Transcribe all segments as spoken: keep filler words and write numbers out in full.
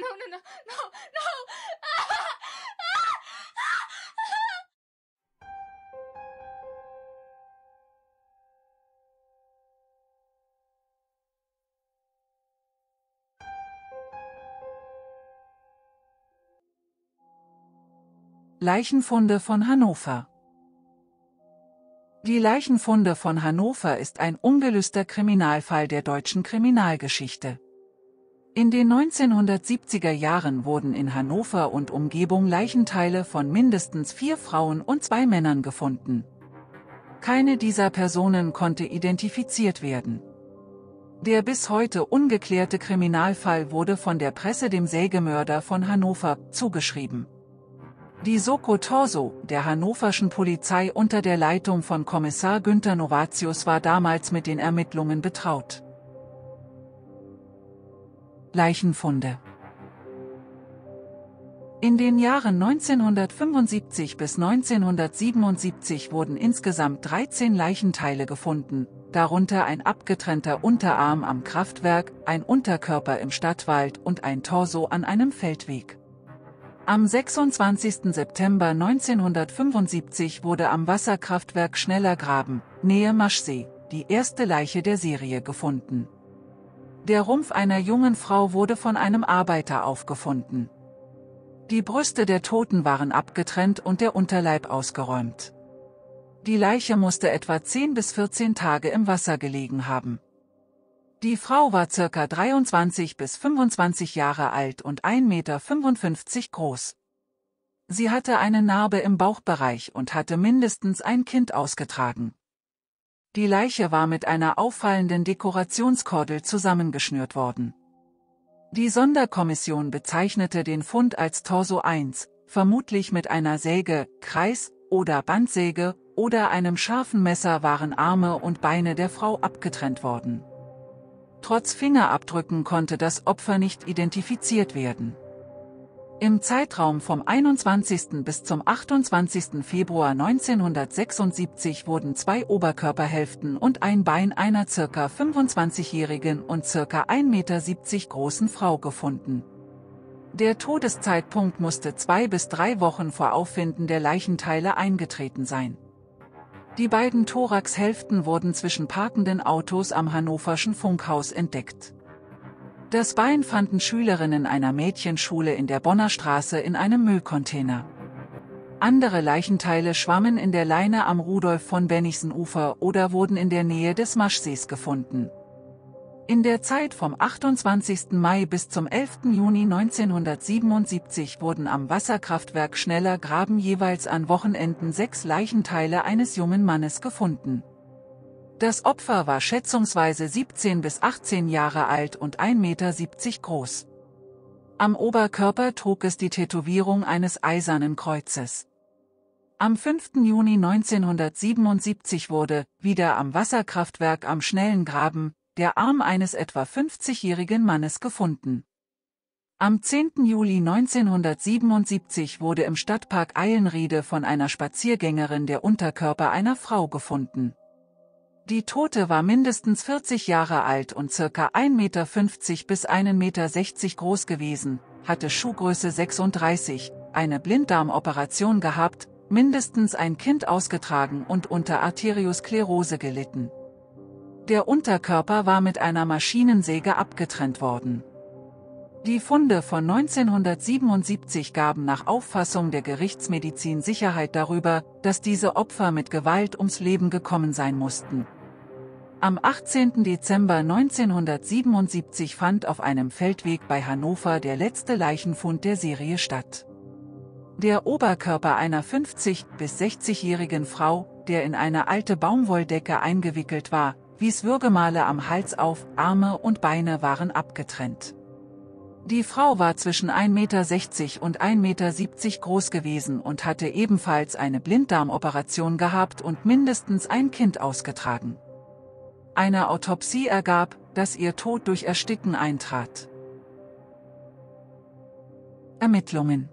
no, no, no, no. Ah, ah, Leichenfunde von Hannover. Die Leichenfunde von Hannover ist ein ungelöster Kriminalfall der deutschen Kriminalgeschichte. In den neunzehnhundertsiebziger Jahren wurden in Hannover und Umgebung Leichenteile von mindestens vier Frauen und zwei Männern gefunden. Keine dieser Personen konnte identifiziert werden. Der bis heute ungeklärte Kriminalfall wurde von der Presse dem Sägemörder von Hannover zugeschrieben. Die Soko Torso, der hannoverschen Polizei unter der Leitung von Kommissar Günter Novatius, war damals mit den Ermittlungen betraut. Leichenfunde. In den Jahren neunzehnhundertfünfundsiebzig bis neunzehnhundertsiebenundsiebzig wurden insgesamt dreizehn Leichenteile gefunden, darunter ein abgetrennter Unterarm am Kraftwerk, ein Unterkörper im Stadtwald und ein Torso an einem Feldweg. Am sechsundzwanzigsten September neunzehnhundertfünfundsiebzig wurde am Wasserkraftwerk Schnellergraben, Nähe Maschsee, die erste Leiche der Serie gefunden. Der Rumpf einer jungen Frau wurde von einem Arbeiter aufgefunden. Die Brüste der Toten waren abgetrennt und der Unterleib ausgeräumt. Die Leiche musste etwa zehn bis vierzehn Tage im Wasser gelegen haben. Die Frau war circa dreiundzwanzig bis fünfundzwanzig Jahre alt und ein Meter fünfundfünfzig groß. Sie hatte eine Narbe im Bauchbereich und hatte mindestens ein Kind ausgetragen. Die Leiche war mit einer auffallenden Dekorationskordel zusammengeschnürt worden. Die Sonderkommission bezeichnete den Fund als Torso eins, vermutlich mit einer Säge, Kreis- oder Bandsäge oder einem scharfen Messer waren Arme und Beine der Frau abgetrennt worden. Trotz Fingerabdrücken konnte das Opfer nicht identifiziert werden. Im Zeitraum vom einundzwanzigsten bis zum achtundzwanzigsten Februar neunzehnhundertsechsundsiebzig wurden zwei Oberkörperhälften und ein Bein einer ca. fünfundzwanzigjährigen und ca. ein Meter siebzig großen Frau gefunden. Der Todeszeitpunkt musste zwei bis drei Wochen vor Auffinden der Leichenteile eingetreten sein. Die beiden Thoraxhälften wurden zwischen parkenden Autos am Hannoverschen Funkhaus entdeckt. Das Bein fanden Schülerinnen einer Mädchenschule in der Bonner Straße in einem Müllcontainer. Andere Leichenteile schwammen in der Leine am Rudolf von Bennigsen-Ufer oder wurden in der Nähe des Maschsees gefunden. In der Zeit vom achtundzwanzigsten Mai bis zum elften Juni neunzehnhundertsiebenundsiebzig wurden am Wasserkraftwerk Schnellergraben jeweils an Wochenenden sechs Leichenteile eines jungen Mannes gefunden. Das Opfer war schätzungsweise siebzehn bis achtzehn Jahre alt und ein Meter siebzig groß. Am Oberkörper trug es die Tätowierung eines eisernen Kreuzes. Am fünften Juni neunzehnhundertsiebenundsiebzig wurde, wieder am Wasserkraftwerk am Schnellengraben, der Arm eines etwa fünfzigjährigen Mannes gefunden. Am zehnten Juli neunzehnhundertsiebenundsiebzig wurde im Stadtpark Eilenriede von einer Spaziergängerin der Unterkörper einer Frau gefunden. Die Tote war mindestens vierzig Jahre alt und ca. ein Meter fünfzig bis ein Meter sechzig groß gewesen, hatte Schuhgröße sechsunddreißig, eine Blinddarmoperation gehabt, mindestens ein Kind ausgetragen und unter Arteriosklerose gelitten. Der Unterkörper war mit einer Maschinensäge abgetrennt worden. Die Funde von neunzehnhundertsiebenundsiebzig gaben nach Auffassung der Gerichtsmedizin Sicherheit darüber, dass diese Opfer mit Gewalt ums Leben gekommen sein mussten. Am achtzehnten Dezember neunzehnhundertsiebenundsiebzig fand auf einem Feldweg bei Hannover der letzte Leichenfund der Serie statt. Der Oberkörper einer fünfzig- bis sechzigjährigen Frau, der in eine alte Baumwolldecke eingewickelt war, wies Würgemale am Hals auf, Arme und Beine waren abgetrennt. Die Frau war zwischen ein Meter sechzig und ein Meter siebzig groß gewesen und hatte ebenfalls eine Blinddarmoperation gehabt und mindestens ein Kind ausgetragen. Eine Autopsie ergab, dass ihr Tod durch Ersticken eintrat. Ermittlungen.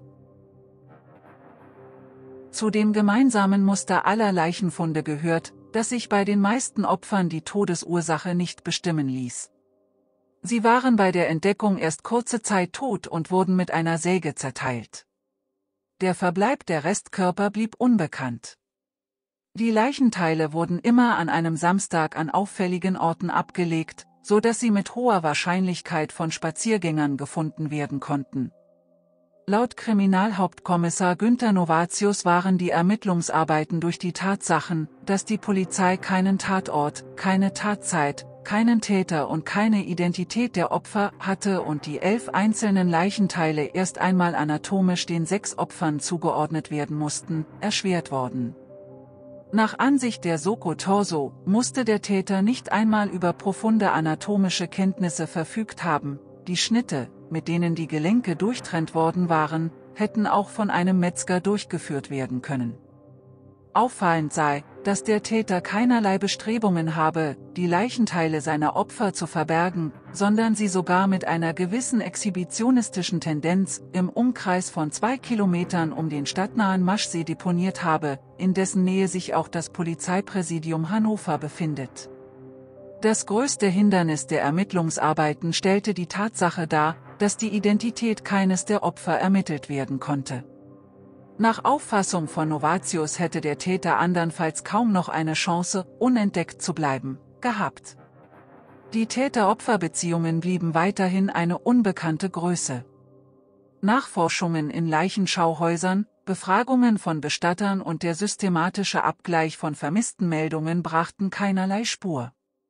Zu dem gemeinsamen Muster aller Leichenfunde gehört, dass sich bei den meisten Opfern die Todesursache nicht bestimmen ließ. Sie waren bei der Entdeckung erst kurze Zeit tot und wurden mit einer Säge zerteilt. Der Verbleib der Restkörper blieb unbekannt. Die Leichenteile wurden immer an einem Samstag an auffälligen Orten abgelegt, so dass sie mit hoher Wahrscheinlichkeit von Spaziergängern gefunden werden konnten. Laut Kriminalhauptkommissar Günther Novatius waren die Ermittlungsarbeiten durch die Tatsachen, dass die Polizei keinen Tatort, keine Tatzeit, keinen Täter und keine Identität der Opfer hatte und die elf einzelnen Leichenteile erst einmal anatomisch den sechs Opfern zugeordnet werden mussten, erschwert worden. Nach Ansicht der Soko Torso musste der Täter nicht einmal über profunde anatomische Kenntnisse verfügt haben. Die Schnitte, mit denen die Gelenke durchtrennt worden waren, hätten auch von einem Metzger durchgeführt werden können. Auffallend sei, dass der Täter keinerlei Bestrebungen habe, die Leichenteile seiner Opfer zu verbergen, sondern sie sogar mit einer gewissen exhibitionistischen Tendenz im Umkreis von zwei Kilometern um den stadtnahen Maschsee deponiert habe, in dessen Nähe sich auch das Polizeipräsidium Hannover befindet. Das größte Hindernis der Ermittlungsarbeiten stellte die Tatsache dar, dass die Identität keines der Opfer ermittelt werden konnte. Nach Auffassung von Novatius hätte der Täter andernfalls kaum noch eine Chance, unentdeckt zu bleiben, gehabt. Die Täter-Opfer-Beziehungen blieben weiterhin eine unbekannte Größe. Nachforschungen in Leichenschauhäusern, Befragungen von Bestattern und der systematische Abgleich von Vermisstenmeldungen brachten keinerlei Spur.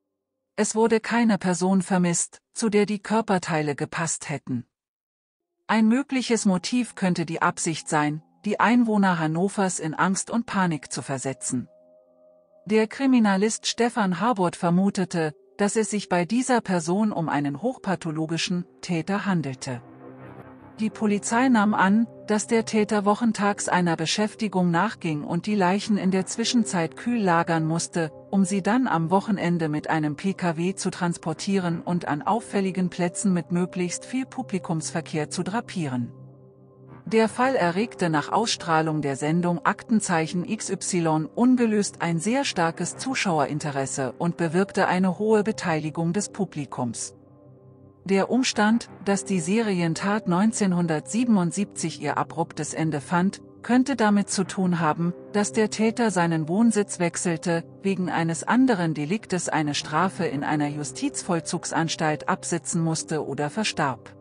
Es wurde keine Person vermisst, zu der die Körperteile gepasst hätten. Ein mögliches Motiv könnte die Absicht sein, die Einwohner Hannovers in Angst und Panik zu versetzen. Der Kriminalist Stefan Harbord vermutete, dass es sich bei dieser Person um einen hochpathologischen Täter handelte. Die Polizei nahm an, dass der Täter wochentags einer Beschäftigung nachging und die Leichen in der Zwischenzeit kühl lagern musste, um sie dann am Wochenende mit einem P K W zu transportieren und an auffälligen Plätzen mit möglichst viel Publikumsverkehr zu drapieren. Der Fall erregte nach Ausstrahlung der Sendung Aktenzeichen X Y ungelöst ein sehr starkes Zuschauerinteresse und bewirkte eine hohe Beteiligung des Publikums. Der Umstand, dass die Serientat neunzehnhundertsiebenundsiebzig ihr abruptes Ende fand, könnte damit zu tun haben, dass der Täter seinen Wohnsitz wechselte, wegen eines anderen Deliktes eine Strafe in einer Justizvollzugsanstalt absitzen musste oder verstarb.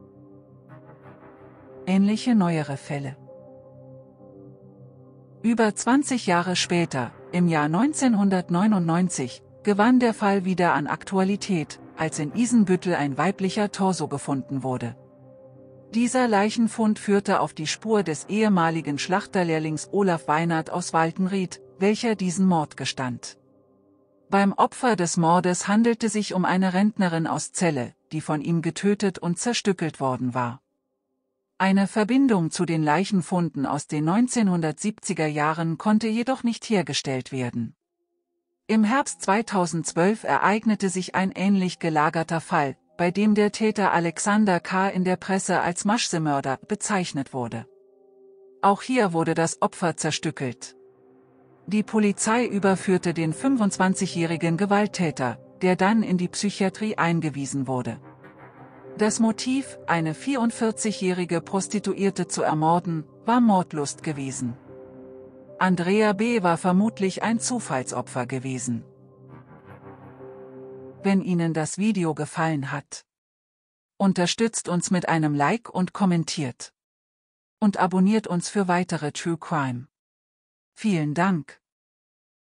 Ähnliche neuere Fälle. Über zwanzig Jahre später, im Jahr neunzehnhundertneunundneunzig, gewann der Fall wieder an Aktualität, als in Isenbüttel ein weiblicher Torso gefunden wurde. Dieser Leichenfund führte auf die Spur des ehemaligen Schlachterlehrlings Olaf Weinert aus Waltenried, welcher diesen Mord gestand. Beim Opfer des Mordes handelte sich um eine Rentnerin aus Celle, die von ihm getötet und zerstückelt worden war. Eine Verbindung zu den Leichenfunden aus den neunzehnhundertsiebziger Jahren konnte jedoch nicht hergestellt werden. Im Herbst zweitausendzwölf ereignete sich ein ähnlich gelagerter Fall, bei dem der Täter Alexander K. in der Presse als Maschsee-Mörder bezeichnet wurde. Auch hier wurde das Opfer zerstückelt. Die Polizei überführte den fünfundzwanzigjährigen Gewalttäter, der dann in die Psychiatrie eingewiesen wurde. Das Motiv, eine vierundvierzigjährige Prostituierte zu ermorden, war Mordlust gewesen. Andrea B. war vermutlich ein Zufallsopfer gewesen. Wenn Ihnen das Video gefallen hat, unterstützt uns mit einem Like und kommentiert. Und abonniert uns für weitere True Crime. Vielen Dank.